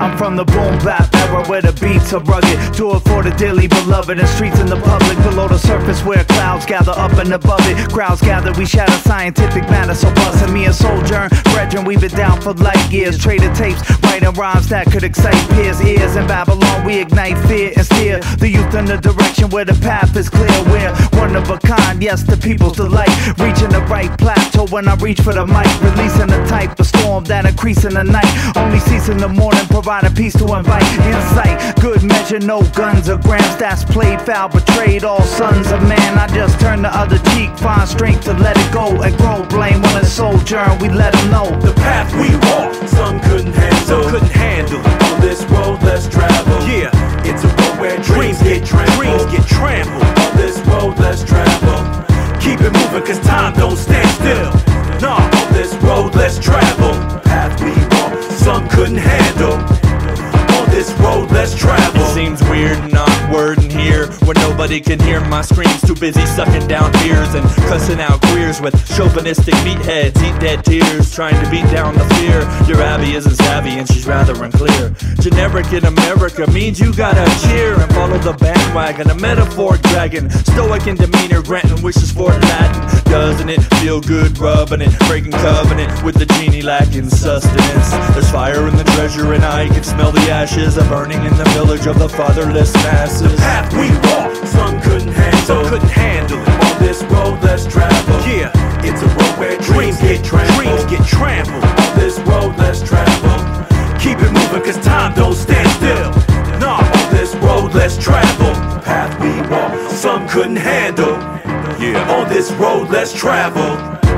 I'm from the boom bap era where the beats are rugged. Do it for the dearly beloved and streets in the public. Below the surface where clouds gather up and above it. Crowds gather, we shatter scientific matter. So bustin' me and Sojourn, brethren, we've been down for light years. Traded tapes, writing rhymes that could excite peers. Ears in Babylon, we ignite fear and steer the youth in the direction where the path is clear. We're one of a kind, yes, the people's delight. Reaching the right plateau when I reach for the mic. Releasing the type of storm that increase in the night. Only cease in the morning, providing peace to invite insight. Good measure, no guns or grams. That's played foul, betrayed all sons of man. I just turn the other cheek, find strength to let it go and grow. Blame on a sojourn, we let them know. The path we walk, some couldn't handle. On this road, let's travel. Yeah, it's a road where dreams get trampled. On this road, let's travel. Keep it moving, cause time don't stand still. Nah, on this road, let's travel. Path we walk, some couldn't handle. On this road, let's travel. It seems weird and awkward in here, where nobody can hear my screams. Too busy sucking down beers and cussing out queers with chauvinistic meatheads. Eat dead tears, trying to beat down the fear. Your Abby isn't savvy and she's rather unclear. Generic in America means you gotta cheer and follow the bandwagon. A metaphor dragon, stoic in demeanor, granting wishes for Latin. Doesn't it feel good rubbing it, breaking covenant with the genie lacking sustenance? There's fire in the treasure and I can smell the ashes of burning in the village of the fatherless masses. The path we walk, some couldn't handle it. On this road, let's travel. Yeah, it's a road where dreams get trampled. On this road, let's travel. Keep it moving, cause time don't stand still. Nah, on this road, let's travel. Path we walk, some couldn't handle. Yeah, on this road, let's travel.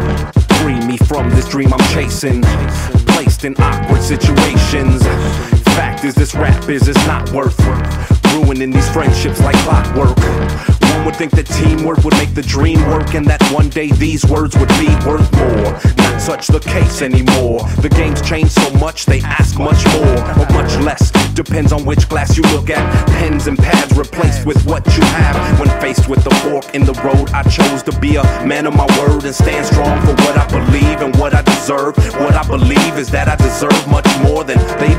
Free me from this dream I'm chasing, placed in awkward situations. Fact is, this rap is not worth ruining these friendships like clockwork. One would think that teamwork would make the dream work, and that one day these words would be worth more. Not such the case anymore. The game's changed so much, they ask much more, or much less. Depends on which glass you look at. Pens and pads replaced with what you have. When faced with the fork in the road, I chose to be a man of my word and stand strong for what I believe and what I deserve. What I believe is that I deserve much more than they